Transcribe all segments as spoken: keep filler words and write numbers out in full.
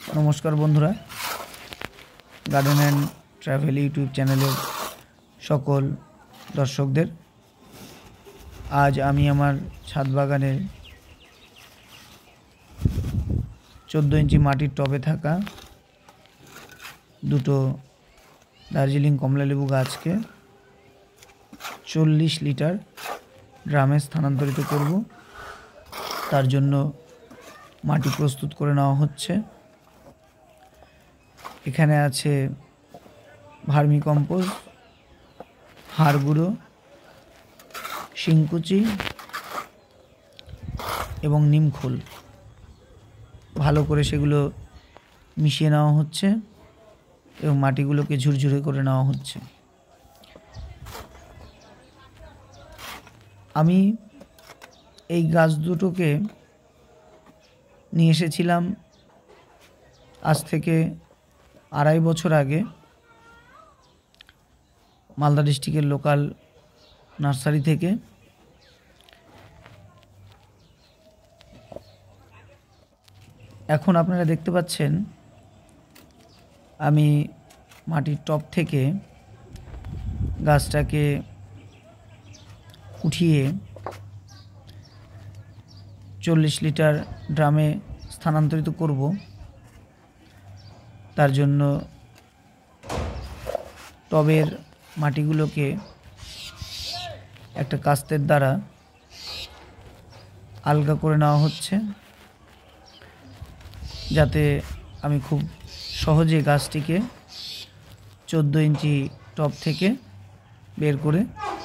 नमस्कार बंधुरा garden and travel YouTube channel सकल दर्शकदेर आज आमी आमार छाद बागाने चौदह इंची माटिर टबे थाका दुटो दार्जिलिंग कमलालेबू गाछ के चल्लिस लिटार ड्रामे स्थानान्तरित करब। तार जन्य माटी प्रस्तुत करे नेওয়া হচ্ছে। এখানে আছে ভার্মি কম্পোস্ট, হাড় গুঁড়ো, শিংকুচি এবং নিমখোল ভালো করে সেগুলো মিশিয়ে নেওয়া হচ্ছে এবং মাটিগুলোকে ঝুরঝুরে করে নেওয়া হচ্ছে। আমি এই গাছ দুটোকে নিয়ে এসেছিলাম আজ থেকে আড়াই বছর আগে মালদা ডিস্ট্রিক্টের লোকাল নার্সারি থেকে। এখন আপনারা দেখতে পাচ্ছেন আমি মাটির টব থেকে গাছটাকে উঠিয়ে চল্লিশ লিটার ড্রামে স্থানান্তরিত করব। তার জন্য টবের মাটিগুলোকে একটা কাস্তের দ্বারা আলগা করে নেওয়া হচ্ছে, যাতে আমি খুব সহজে গাছটিকে চোদ্দো ইঞ্চি টব থেকে বের করে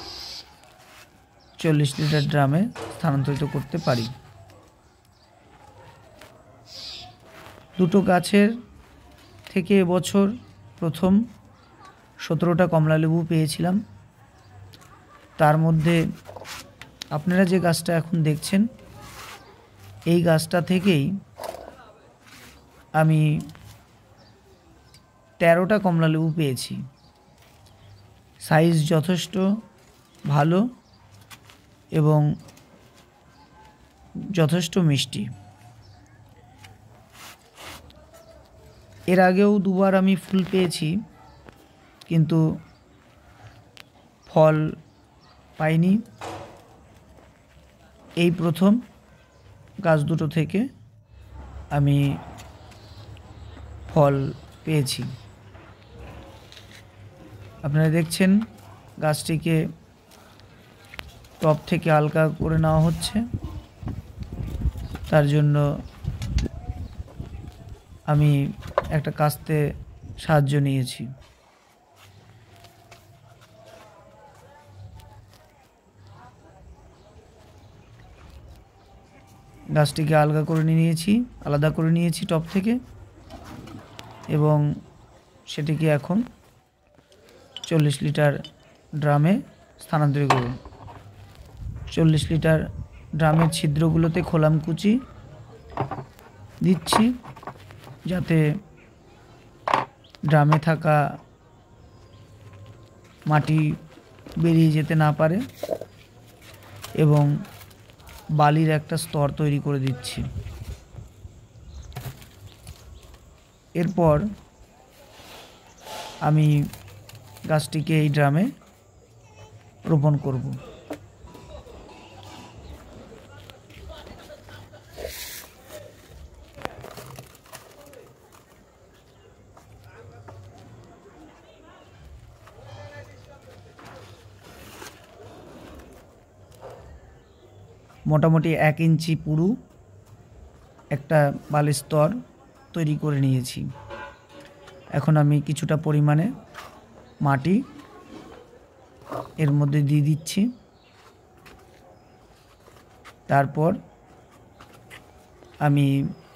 চল্লিশ লিটার ড্রামে স্থানান্তরিত করতে পারি। দুটো গাছের থেকে এবছর প্রথম সতেরোটা কমলালেবু পেয়েছিলাম। তার মধ্যে আপনারা যে গাছটা এখন দেখছেন এই গাছটা থেকেই আমি তেরোটা কমলালেবু পেয়েছি। সাইজ যথেষ্ট ভালো এবং যথেষ্ট মিষ্টি। এর আগেও দুবার আমি ফুল পেয়েছি কিন্তু ফল পাইনি। এই প্রথম গাছ দুটো থেকে আমি ফল পেয়েছি। আপনারা দেখছেন গাছটিকে টব থেকে হালকা করে নেওয়া হচ্ছে। তার জন্য আমি একটা কাস্তে সাহায্য নিয়েছি। গাছটিকে আলগা করে নিয়েছি, আলাদা করে নিয়েছি টব থেকে এবং সেটিকে এখন চল্লিশ লিটার ড্রামে স্থানান্তরিত করব। চল্লিশ লিটার ড্রামের ছিদ্রগুলোতে খোলামকুচি দিচ্ছি যাতে ড্রামে থাকা মাটি বেরিয়ে যেতে না পারে এবং বালির একটা স্তর তৈরি করে দিচ্ছি। এরপর আমি গাছটিকে এই ড্রামে রোপণ করব। মোটামুটি এক ইঞ্চি পুরু একটা বালির স্তর তৈরি করে নিয়েছি। এখন আমি কিছুটা পরিমাণে মাটি এর মধ্যে দিয়ে দিচ্ছি। তারপর আমি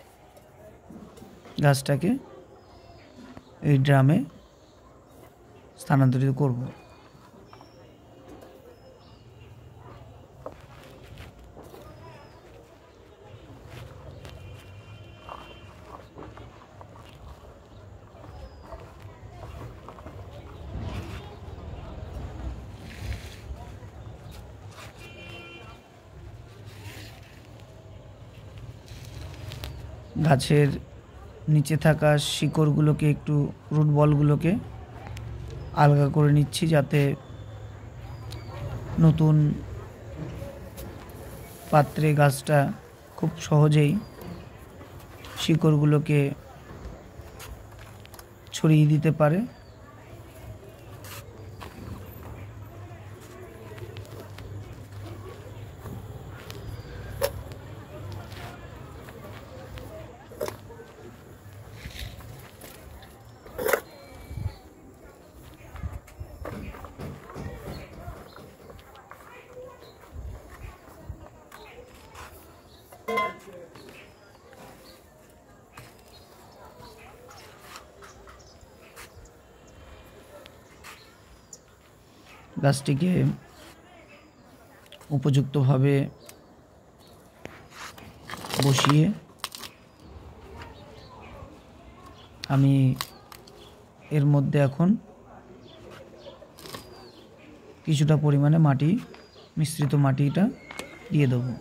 গাছটাকে এই ড্রামে স্থানান্তরিত করব। গাছের নিচে থাকা শিকড়গুলোকে একটু রুট বলগুলোকে আলগা করে নিচ্ছি, যাতে নতুন পাত্রে গাছটা খুব সহজেই শিকড়গুলোকে ছড়িয়ে দিতে পারে। গাছটিকে উপযুক্তভাবে বসিয়ে আমি এর মধ্যে এখন কিছুটা পরিমাণে মাটি, মিশ্রিত মাটিটা দিয়ে দেবো।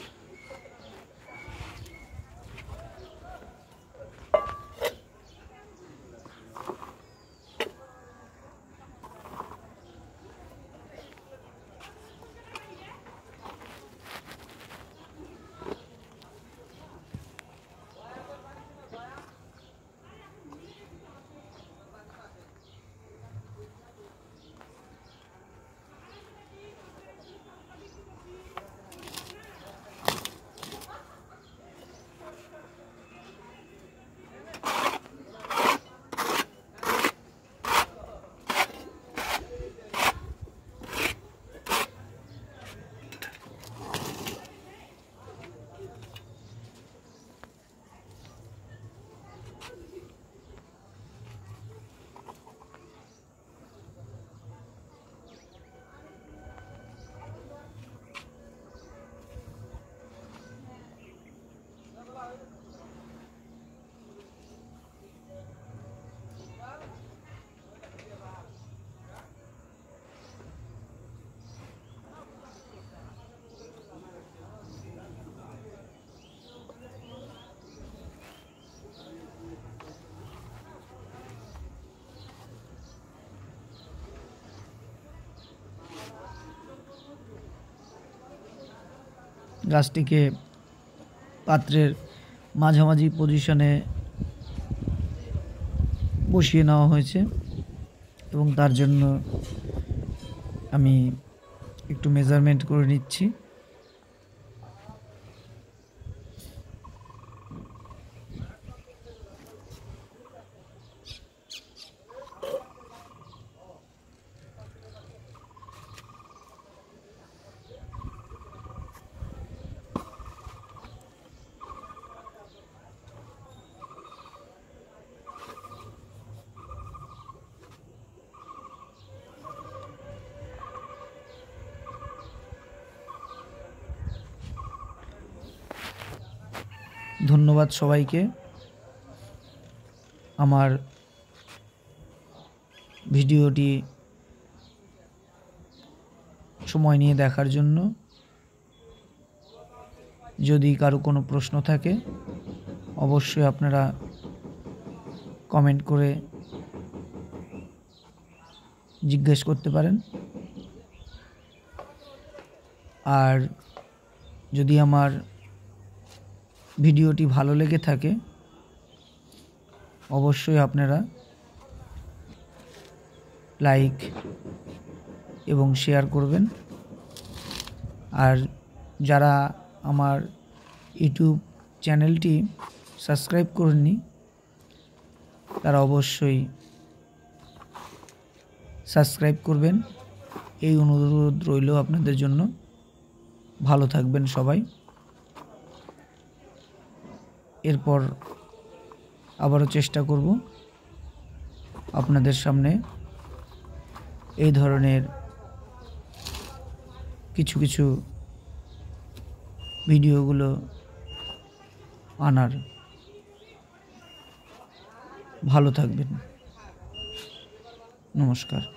গাছটিকে পাত্রের মাঝামাঝি পজিশনে বসিয়ে নেওয়া হয়েছে এবং তার জন্য আমি একটু মেজারমেন্ট করে নিচ্ছি। ধন্যবাদ সবাইকে আমার ভিডিওটি সময় নিয়ে দেখার জন্য। যদি কারো কোনো প্রশ্ন থাকে অবশ্যই আপনারা কমেন্ট করে জিজ্ঞেস করতে পারেন। আর যদি আমার ভিডিওটি ভালো লেগে থাকে অবশ্যই আপনারা লাইক এবং শেয়ার করবেন। আর যারা আমার ইউটিউব চ্যানেলটি সাবস্ক্রাইব করেননি তারা অবশ্যই সাবস্ক্রাইব করবেন, এই অনুরোধ রইল আপনাদের জন্য। ভালো থাকবেন সবাই। এরপর আবারও চেষ্টা করব আপনাদের সামনে এই ধরনের কিছু কিছু ভিডিওগুলো আনার। ভালো থাকবেন। নমস্কার।